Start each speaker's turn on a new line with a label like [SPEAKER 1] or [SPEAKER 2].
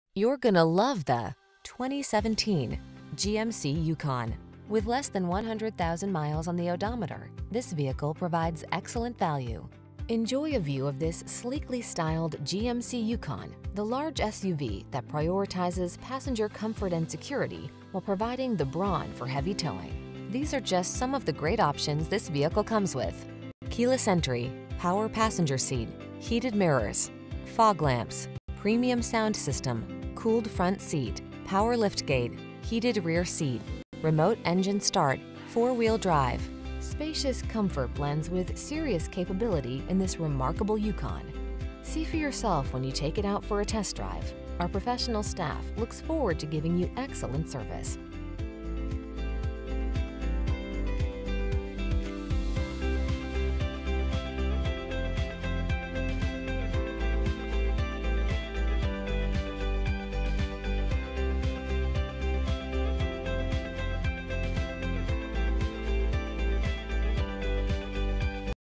[SPEAKER 1] You're gonna love the 2017 GMC Yukon. With less than 100,000 miles on the odometer, this vehicle provides excellent value. Enjoy a view of this sleekly styled GMC Yukon, the large SUV that prioritizes passenger comfort and security while providing the brawn for heavy towing. These are just some of the great options this vehicle comes with: keyless entry, power passenger seat, heated mirrors, fog lamps, premium sound system, cooled front seat, power liftgate, heated rear seat, remote engine start, four-wheel drive. Spacious comfort blends with serious capability in this remarkable Yukon. See for yourself when you take it out for a test drive. Our professional staff looks forward to giving you excellent service.